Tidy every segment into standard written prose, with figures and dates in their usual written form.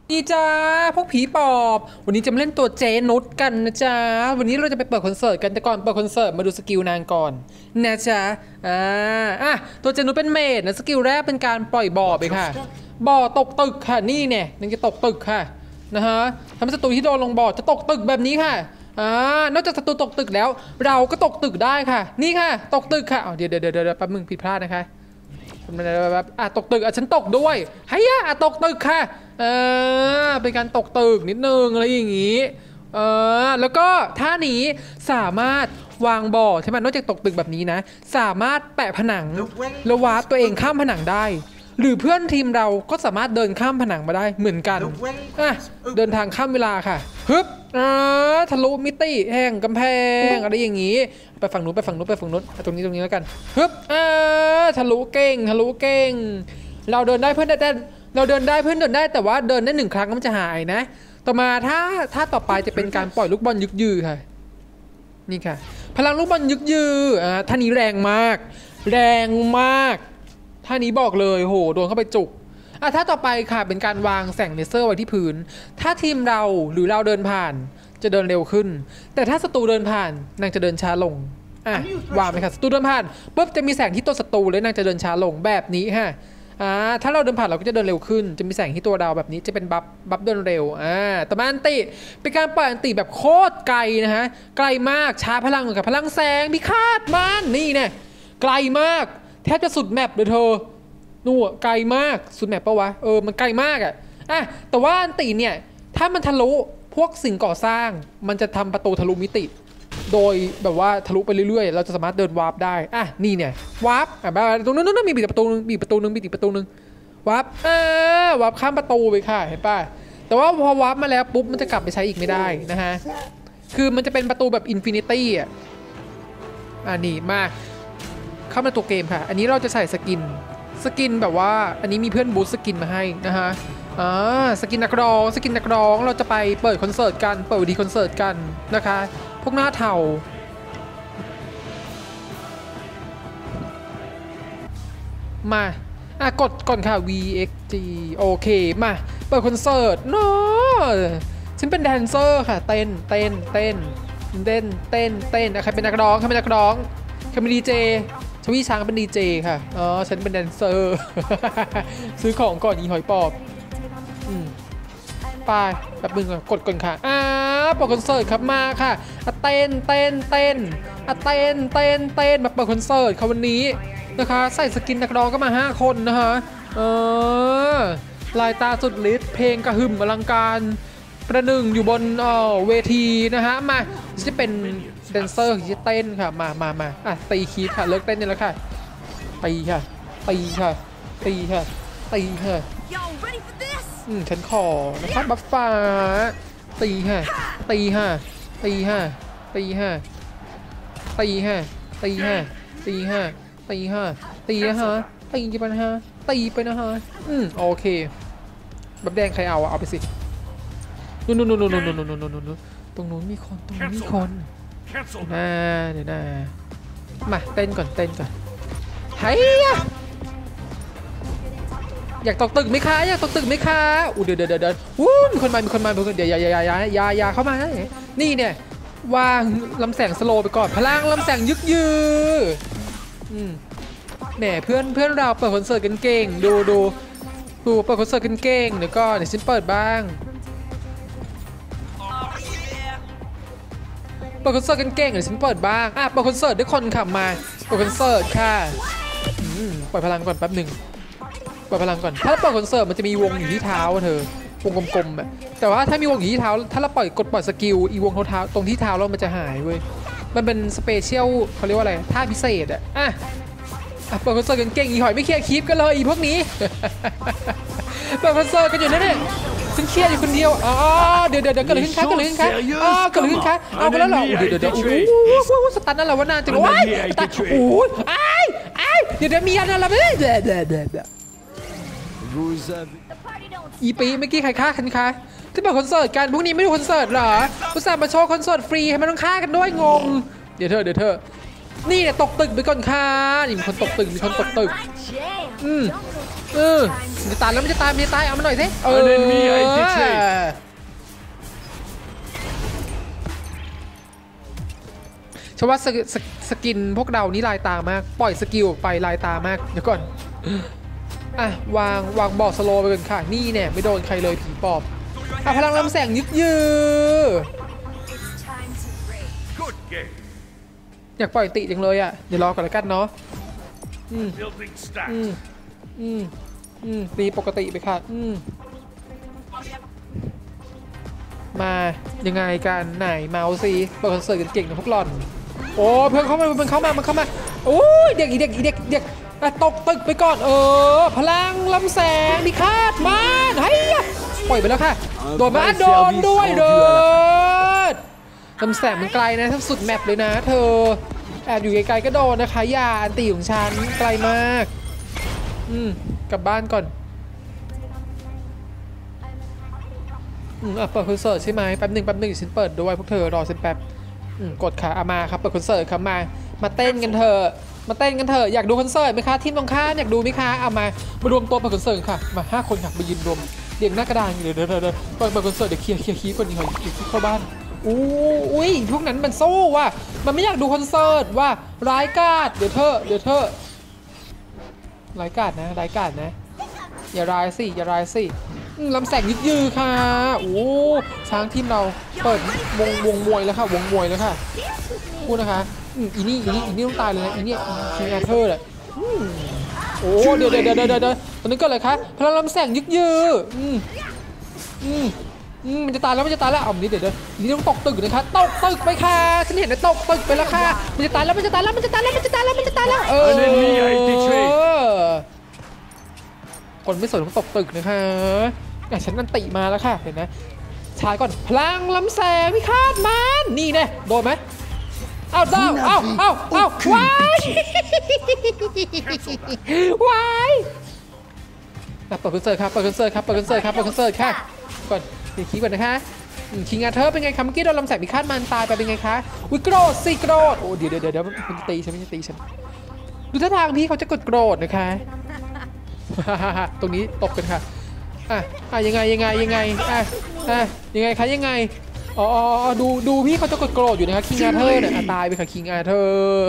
นี่จ้าพวกผีปอบวันนี้จะมาเล่นตัวเจนุชกันนะจ๊ะวันนี้เราจะไปเปิดคอนเสิร์ตกันแต่ก่อนเปิดคอนเสิร์ตมาดูสกิลนางก่อนนะจ๊ะตัวเจนุชเป็นเมจนะสกิลแรกเป็นการปล่อยบ่อไปค่ะบ่อตกตึกค่ะนี่เนี่ยนึงจะตกตึกค่ะนะฮะทำให้ศัตรูที่โดนลงบ่อจะตกตึกแบบนี้ค่ะนอกจากศัตรูตกตึกแล้วเราก็ตกตึกได้ค่ะนี่ค่ะตกตึกค่ะเดี๋ยวแป๊บมึงผิดพลาดนะคะตกตึกฉันตกด้วยเฮียตกตึกค่ะเป็นการตกตึกนิดนึงอะไรอย่างงี้แล้วก็ท่านี้สามารถวางบ่อใช่ไหมนอกจากตกตึกแบบนี้นะสามารถแปะผนังแล้ววาร์ปตัวเองข้ามผนังได้หรือเพื่อนทีมเราก็สามารถเดินข้ามผนังมาได้เหมือนกันเดินทางข้ามเวลาค่ะฮึบทะลุมิติแห่งกำแพงอะไรอย่างงี้ไปฝั่งนู้นตรงนี้แล้วกันฮึบทะลุเก่งเราเดินได้เพื่อนได้แต่ว่าเดินได้1 ครั้งก็มันจะหายนะต่อมาถ้าต่อไปจะเป็นการปล่อยลูกบอลยึกยือค่ะนี่ค่ะพลังลูกบอลยึกยือท่านี้แรงมากท่านี้บอกเลยโหโดนเข้าไปจุกถ้าต่อไปค่ะเป็นการวางแสงเลเซอร์ไว้ที่พื้นถ้าทีมเราหรือเราเดินผ่านจะเดินเร็วขึ้นแต่ถ้าศัตรูเดินผ่านนางจะเดินช้าลงวางไปค่ะศัตรูเดินผ่านปุ๊บจะมีแสงที่ตัวศัตรูเลยนางจะเดินช้าลงแบบนี้ค่ะถ้าเราเดินผ่านเราก็จะเดินเร็วขึ้นจะมีแสงที่ตัวเราแบบนี้จะเป็นบัฟเดินเร็วแต่บ้านติเป็นการปล่อยอันติแบบโคตรไกลนะฮะไกลมากชาร์จพลังกับพลังแสงพิฆาตมันนี่เนี่ยไกลมากแทบจะสุดแมปเลยเธอนู่นไกลมากสุดแมปปะวะมันไกลมากแต่ว่าอันติเนี่ยถ้ามันทะลุพวกสิ่งก่อสร้างมันจะทำประตูทะลุมิติโดยแบบว่าทะลุไปเรื่อยๆเราจะสามารถเดินวาร์ปได้นี่เนี่ยวาร์ปตรงนู้นมีประตูนึงมีประตูนึงวาร์ปวาร์ปข้ามประตูไปค่ะเห็นป่ะแต่ว่าพอวาร์ปมาแล้วปุ๊บมันจะกลับไปใช้อีกไม่ได้นะฮะคือมันจะเป็นประตูแบบอินฟินิตี้นี่มาเข้ามาตัวเกมค่ะอันนี้เราจะใส่สกินแบบว่าอันนี้มีเพื่อนบูสสกินมาให้นะฮะสกินนักร้องเราจะไปเปิดคอนเสิร์ตกันเปิดวิดีคอนเสิร์ตกันนะคะพวกหน้าเทามากดก่อนค่ะ VXG โอเคมาเปิดคอนเสิร์ตเนาะฉันเป็นแดนเซอร์ค่ะเต้นใครเป็นนักร้องใครเป็นดีเจชวีช้างเป็นดีเจค่ะฉันเป็นแดนเซอร์ซื้อของก่อนอีหอยปอบไปแบบมึงกดก่อนค่ะเปิดคอนเสิร์ตครับมาค่ะเต้นมาเปิดคอนเสิร์ตค่ะวันนี้นะคะใส่สกินนักร้องก็มา5 คนนะคะลายตาสุดฤทธิ์เพลงกระหึ่มอลังการประหนึ่งอยู่บนเวทีนะฮะมาจะเป็นแดนเซอร์ที่จะเต้นค่ะมาตีคีบค่ะเลิกเต้นนี่แล้วค่ะตีค่ะฉันขอนะครับบัฟฟ้าตีค่ะตีไปนะฮะโอเคบัฟแดงใครเอาไปสินู่นตรงนู้นมีคนเดี๋ยวนะมาเต้นก่อนเฮ้ยอยากตกตึกไหมคะเดี๋ยวมีคนมาเดี๋ยวอย่าเข้ามานี่เนี่ยวางลำแสงสโลไปก่อนพลังลำแสงยึกยือแหมเพื่อนเราเปิดคอนเสิร์ตกันเก่งดูเปิดคอนเสิร์ตกันเก่งเดี๋ยวฉันเปิดบ้างเปิดคอนเสิร์ตกันเก่งเดี๋ยวฉันเปิดบ้างเปิดคอนเสิร์ตด้วยคนขับมาเปิดคอนเสิร์ตค่ะปล่อยพลังก่อนแป๊บหนึ่งปล่อยพลังก่อนถ้าเปิดคอนเสิร์ตมันจะมีวงอยู่ที่เท้าเธอวงกลมๆแต่ว่าถ้ามีวงอยู่ที่เท้าถ้าเราปล่อยสกิลอีวงเท้าตรงที่เท้าเรามันจะหายเว้ยมันเป็นสเปเชียลเขาเรียกว่าอะไรท่าพิเศษเปิดคอนเสิร์ตกันเก่งอีหอยไม่เคลียร์คลิปกันเลยอีพวกนี้เปิดคอนเสิร์ตกันอยู่นั่นเองฉันเครียดอยู่คนเดียวเดี๋ยวเกิดอะไรขึ้นคะเกิดอะไรขึ้นคะเอาไปแล้วเหรอเดี๋ยวสตันนั่นแหละว่านานจังว้ายสตันเดี๋ยวมีอะไรอะไรไม่ได้อีปีเมื่อกี้ใครฆ่าฉันคะที่เปิดคอนเสิร์ตกันพวกนี้ไม่ดูคอนเสิร์ตเหรออุตส่าห์มาโชว์คอนเสิร์ตฟรีให้มันต้องฆ่ากันด้วยงงเดี๋ยวเธอนี่เนี่ยตกตึกไปก่อนค่ะนี่มีคนตกตึกมันจะตายแล้วมันจะตายเอามาหน่อยสิฉันว่าสกินพวกเรานี่ลายตามากปล่อยสกิลไปลายตามากเดี๋ยวก่อนอ่ะวางบอร์ดสโลว์ไปก่อนค่ะนี่เนี่ยไม่โดนใครเลยผีปอบพลังลำแสงยึกยืออยากปล่อยติจังเลยอ่ะเดี๋ยวรอก่อนแล้วกันเนาะตีปกติไปค่ะมายังไงกันไหนเมาส์สิเปิดคอนเสิร์ตกันเก่งนะพวกหล่อนโอ้เพื่อนเข้ามาโอ้ยเด็กตกตึกไปก่อนพลังลำแสงมีคาดมาเฮ้ยปล่อยไปแล้วค่ะโดนมาโดนด้วยเด้อลำแสงมันไกลนะทั้งสุดแมปเลยนะเธอแอบอยู่ไกลๆก็โดนนะคะยาอันตีของฉันไกลมากกลับบ้านก่อนเปิดคอนเสิร์ตใช่ไหมแป๊บหนึ่งฉันเปิดด้วยพวกเธอรอฉันแป๊บกดค่ะมาครับเปิดคอนเสิร์ตครับมาเต้นกันเถอะอยากดูคอนเสิร์ตไหมคะทีมตรงข้ามอยากดูไหมคะเอามารวมตัวเปิดคอนเสิร์ตค่ะมา5 คนค่ะมายืนรวมเรียงหน้ากระดานเดี๋ยวก่อนเปิดคอนเสิร์ตเดี๋ยวเคลียร์ก่อนดีกว่าเข้าบ้านอุ้ยพวกนั้นมันสู้ว่ะมันไม่อยากดูคอนเสิร์ตว่าร้ายกาจเดี๋ยวเธอร้ายกาจนะอย่าร้ายสิลำแสงยึดยือค่ะช้างทีมเราเปิดวงมวยแล้วค่ะพูดนะคะอีนี่ต้องตายเลยนะอีนี่คิงอาเธอร์แหละเดี๋ยวตอนนี้ก็เลยคะพลังลำแสงยึดยือมันจะตายแล้วเอานี้เดี๋ยวนี่ต้องตกตึกนะคะตกตึกไปค่ะฉันเห็นนะตกตึกไปแล้วค่ะมันจะตายแล้วคนไม่สนต้องตกตึกนะคะฉันนั่นติมาแล้วค่ะเห็นนะชายก่อนพลังลำแสงพิฆาตมันนี่แน่โดนไหมเอาว้ายเปิดคอนเสิร์ตค่ะก่อนเดี๋ยวคิดก่อนนะคะคิงอาเธอร์เป็นไงคะเมื่อกี้โดนลำแสงพิฆาตมันตายไปเป็นไงคะโกรธโอ้เดี๋ยวมันตีฉันไม่ใช่ตีฉันดูท่าทางพี่เขาจะกดโกรธนะคะตรงนี้ตบกันค่ะยังไงดูพี่เขาจะกดโกรธอยู่นะคะคิงอาเธอร์เนี่ยตายไปค่ะคิงอาเธอร์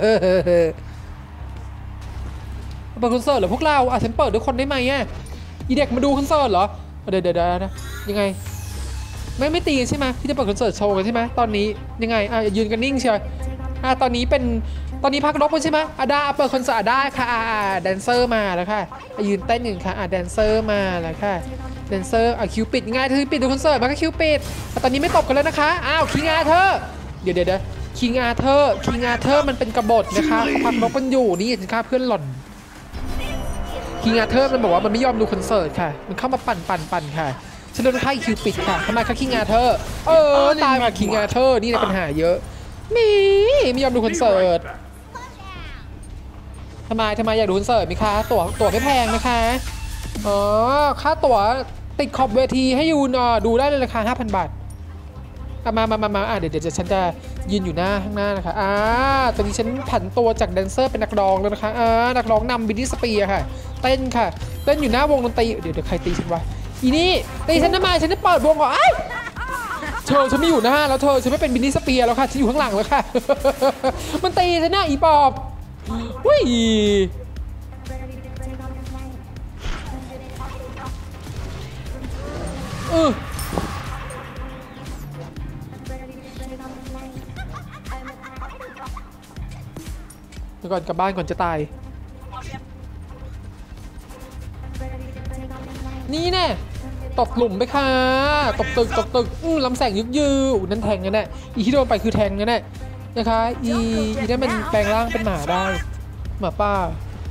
เปิดคอนเสิร์ตเหรอพวกเราฉันเปิดด้วยคนได้ไหมอีเด็กมาดูคอนเสิร์ตเหรอเดี๋ยวนะยังไงไม่ตีใช่ไหมที่จะเปิดคอนเสิร์ตโชว์กันใช่ไหมตอนนี้ยังไงยืนกันนิ่งเชียวตอนนี้พักนกใช่ไหมได้เปิดคอนเสิร์ตได้ค่ะแดนเซอร์มาแล้วค่ะยืนเต้นอยู่ค่ะแดนเซอร์มาแล้วค่ะแดนเซอร์คิวปิดง่ายคือปิดดูคอนเสิร์ตมาก็คิวปิดตอนนี้ไม่ตบกันแล้วนะคะคิงอาเธอร์เดี๋ยวคิงอาเธอร์มันเป็นกบฏนะคะเขาพักนกกันอยู่นี่สินค้าเพื่อนหล่อนคิงอาเธอร์มันบอกว่ามันไม่ยอมดูคอนเสิร์ตค่ะมันเข้ามาปั่นค่ะฉันโดนค่ายคิวปิดค่ะทำไมคะคิงอาเธอร์ตายมาคิงอาเธอร์นี่ปัญหาเยอะไม่ยอมดูคอนเสิร์ตทำไมอยากดูคอนเสิร์ตไหมคะตั๋วไม่แพงนะคะค่าตั๋วติดขอบเวทีให้ยูนดูได้เลยราคา 5,000 บาทมาเดี๋ยวฉันจะยืนอยู่ข้างหน้านะคะตอนนี้ฉันผันตัวจากแดนเซอร์เป็นนักร้องแล้วนะคะนักร้องนำบินนี่สเปียร์ค่ะเต้นค่ะเต้นอยู่หน้าวงดนตรีเดี๋ยวใครตีฉันวะอีนี่ตีฉันทำไมฉันจะเปิดวงก่อนฉันไม่อยู่หน้าแล้วฉันไม่เป็นบินนี่สเปียร์แล้วค่ะฉันอยู่ข้างหลังแล้วค่ะมันตีฉันหน้าอีปอบวิ่งเดี๋ยวก่อนกลับบ้านก่อนจะตายนี่แน่ตกหลุมไปค่ะตกตึกลำแสงยึกยือนั่นแทงกันแน่อีที่โดนไปคือแทงกันแน่นะคะอีนั่นมันแปลงร่างเป็นหมาได้หมาป้า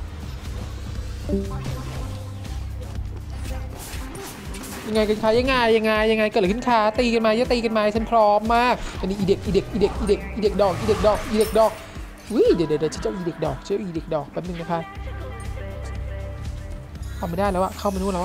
ยังไงกันคะยังไงเกิดอะไรขึ้นคะตีกันมาตีกันมาฉันพร้อมมากอันนี้อีเด็กดอกเดี๋ยวเจ้าอีเด็กดอกแป๊บนึงนะคะเข้าไม่ได้แล้วเข้ามานู่นแล้ว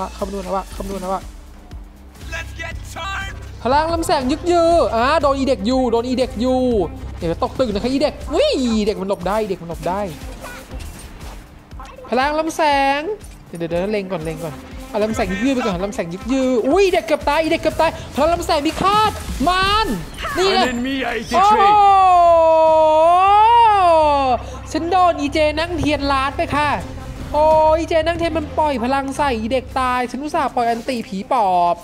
พลังลำแสงยึกยือโดนอีเด็กอยู่เดี๋ยวตกตึกนะคะอีเด็กเด็กมันหลบได้พลังลำแสงเดี๋ยวเล็งก่อนเอาลำแสงยืดไปก่อนลำแสงยืดอุ้ยเด็กเกือบตายเด็กเกือบตายพลังลำแสงมีคาดมันนี่แหละโอ้ฉันโดนอีเจนั่งเทียนล้านไปค่ะโอ้อีเจนั่งเทียนมันปล่อยพลังใส่เด็กตายฉันอุตส่าห์ปล่อยอันติผีปอบ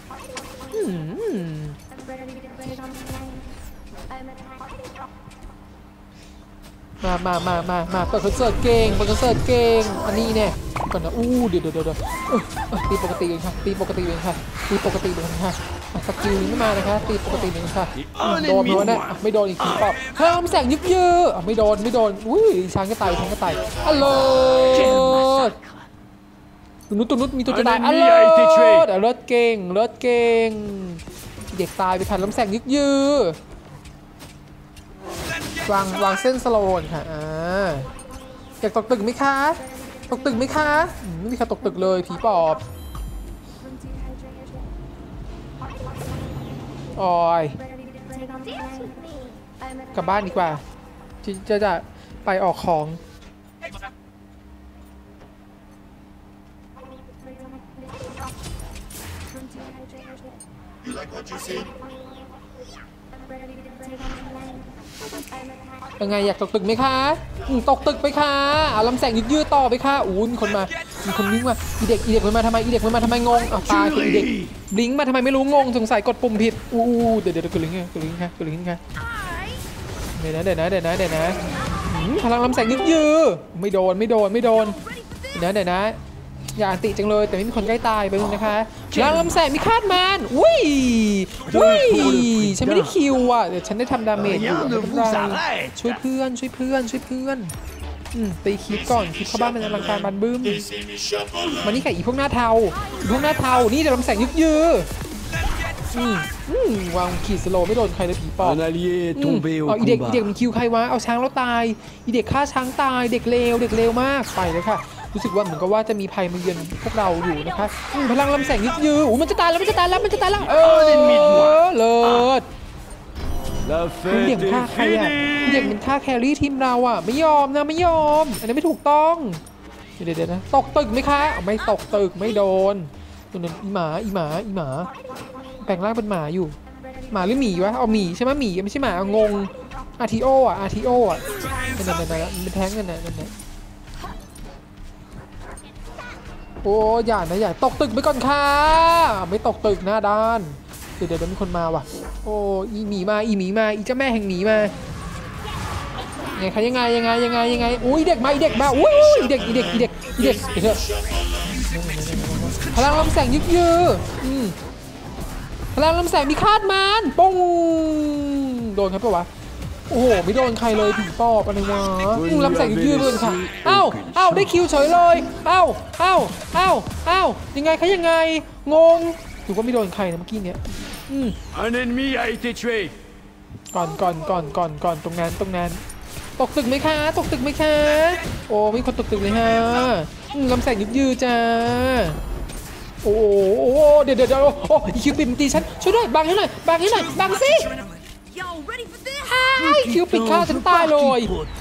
มาเปิดคอนเสิร์ตเก่งอันนี้เนี่ยก่อนนะเดี๋ยวตีปกติเองค่ะตีปกติเองค่ะสกิลนี้ไม่มานะคะตีปกติเองค่ะโดนโดนนะไม่โดนอีกทีปอบเพิ่มแสงยึกยือไม่โดนอุ้ยช้างก็ตายอัลโหลตุนุดมีตัวจะตายอัลโหลเดี๋ยวเลิศเก่งเด็กตายไปทันลำแสงยึกยือวางเส้นสโลนค่ะอยากตกตึกไหมคะไม่มีใครตกตึกเลยผีปอบโอ้ยกลับบ้านดีกว่าจะไปออกของยังไงอยากตกตึกไหมคะตกตึกไปค่ะเอาลำแสงยืดต่อไปค่ะมีคนวิ่งมาอีเด็กมันมาทำไมงงตายอีเด็กบลิงมาทำไมไม่รู้งงสงสัยกดปุ่มผิดเดี๋ยวกดลิงค่ะเดี๋ยวนะพลังลำแสงยืดไม่โดนเดี๋ยวนะอย่าอันติจังเลยแต่ไม่มีคนใกล้ตายไปเลยนะคะพลังลำแสงมีคาดมันอุ้ยฉันไม่ได้คิวอ่ะเดี๋ยวฉันได้ทำดาเมจอยู่ช่วยเพื่อนตีคลิปก่อนคลิปเข้าบ้านเป็นอลังการบันบึ้มมานี่ไก่อีพวกหน้าเทานี่เดี๋ยวลำแสงยืดวางขีดสโลไม่โดนใครเลยผีปอบอีเด็กมันคิวใครวะเอาช้างแล้วตายอีเด็กฆ่าช้างตายเด็กเลวมากไปเลยค่ะรู้สึกว่าเหมือนกับว่าจะมีภัยมาเยือนพวกเราอยู่นะคะพลังลำแสงยืดมันจะตายแล้วเลิศเด็กฆ่าใครอ่ะเด็กมันฆ่าแครี่ทีมเราอ่ะไม่ยอมอันนี้ไม่ถูกต้องเดี๋ยวนะตกตึกไหมคะไม่ตกตึกไม่โดนตัวนั้นอีหมาแปลงร่างเป็นหมาอยู่หมาหรือหมีวะเอาหมีใช่ไหมหมีไม่ใช่หมางงอาร์ทีโออ่ะนั่นมันแท้งกันนั่นโอ้อย่าตกตึกไปก่อนค่ะไม่ตกตึกหน้าด้านเดี๋ยวมีคนมาว่ะโอ้อีหมีมาอีเจ้าแม่แห่งหมีมายังไงอุ้ยเด็กมาอุ้ยเด็กพลังลำแสงยืดพลังลำแสงมีคาดมันปุ้งโดนครับปะวะโอ้โหไม่โดนใครเลยผีปอบอะไรวะลำแสงยืดเลยค่ะเอ้าได้คิวเฉยเลยเอ้ายังไงงงถือว่าไม่โดนใครนะเมื่อกี้เนี้ยก่อนตรงนั้นตกตึกไหมคะโอ้มีคนตกตึกเลยฮะลำแสงยืดจ้าโอ้เดี๋ยวอีคิวปิดมันตีฉันช่วยด้วยบังให้หน่อยบังสิคิวปิดฆ่าฉันตายเลย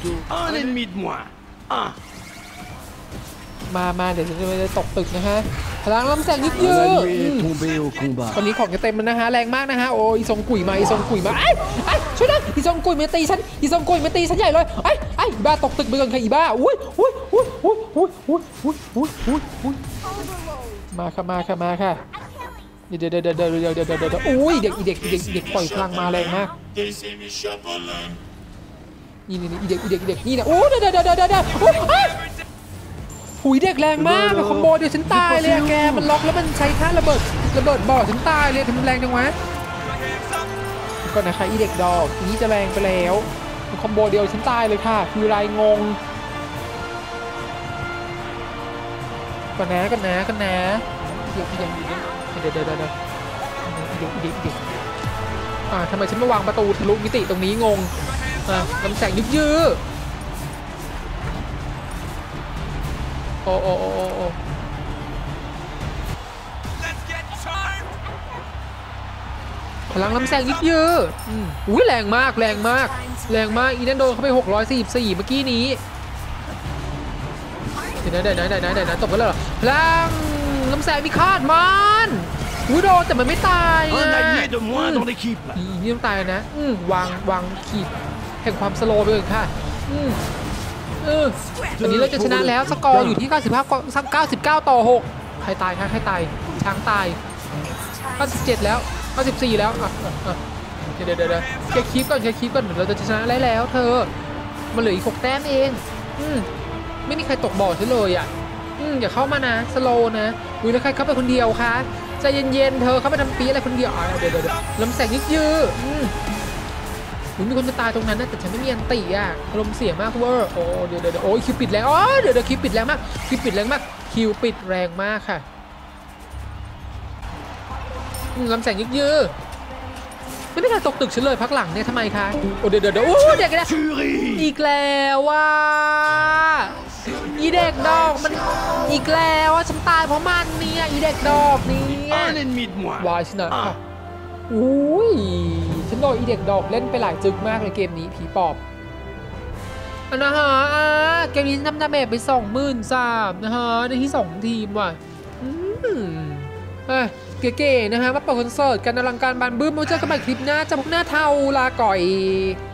มาเดี๋ยวฉันจะตกตึกนะฮะพลังลำแสงยืดตอนนี้ของจะเต็มแล้วนะฮะแรงมากนะฮะโอ้อีซงกุ๋ยมาช่วยด้วยอีซงกุ๋ยมาตีฉันใหญ่เลยไอ้บ้าตกตึกไปก่อนค่ะอีบ้าอุ้ยมาค่ะเดี๋ยวอุ้ยเด็กปล่อยพลังมาแรงมากนี่อีเด็กนี่นะโอ้เดี๋ยวหุยเด็กแรงมากคอมโบเดี๋ยวฉันตายเลยแกมันล็อกแล้วมันใช้ท่าระเบิดบ่อฉันตายเลยทำแรงจังวะก่อนนะคะอีเด็กดอกนี้จะแรงไปแล้วคอมโบเดียวฉันตายเลยค่ะคือไรงงก่อนนะเดี๋ยวทำไมฉันมาวางประตูทะลุมิติตรงนี้งงลำแสงยืดโอ้พลังลำแสงยืดอุ้ยแรงมากอีนั่นโดนเข้าไป644เมื่อกี้นี้เดี๋ยวนะตบไปแล้วเหรอลังลำแสงมีคาดมันอุ้ยโดนแต่มันไม่ตายไง Un allié de moins dans l'équipe. นี่ต้องตายนะวางขีดแห่งความสโลว์ไปเลยค่ะวันนี้เราจะชนะแล้วสกอร์อยู่ที่99ต่อ6ใครตายคะใครตายช้างตาย97แล้ว94แล้วเดี๋ยวแกคลิปก่อนเดี๋ยวเราจะชนะได้แล้วเธอมาเหลืออีก6แต้มเองไม่มีใครตกบ่อใช่เลยอ่ะอย่าเข้ามานะสโลนะอุ้ยแล้วใครเข้าไปคนเดียวคะใจเย็นๆเธอเข้าไปทำปีอะไรคนเดียวเดี๋ยวลำแสงยืดมีคนจะตายตรงนั้นนะแต่ฉันไม่มีอันติอ่ะอารมณ์เสียมากเวอร์โอ้เดี๋ยวโอ้ยคิวปิดแล้วเดี๋ยวคิวปิดแรงมากคิวปิดแรงมากค่ะลำแสงยืดไม่มีใครตกตึกฉันเลยพักหลังเนี่ยทำไมคะโอ้เดี๋ยวโอ้เด็กนะอีกแล้วว่าอีเด็กดอกมันอีกแล้วว่าฉันตายเพราะมันเนี่ยอีเด็กดอกนี่วายชนะค่ะอุ้ยฉันโดนอีเด็กดอกเล่นไปหลายจึกมากเลยเกมนี้ผีปอบนะฮะเกมนี้ทำดาเมจไป23,000นะฮะในที่2ทีมว่ะเก๋ๆนะฮะมาเปิดคอนเสิร์ตกันอลังการบานบึ้มมาเจอกันใหม่คลิปหน้าจะพวกหน้าเทาลาก่อย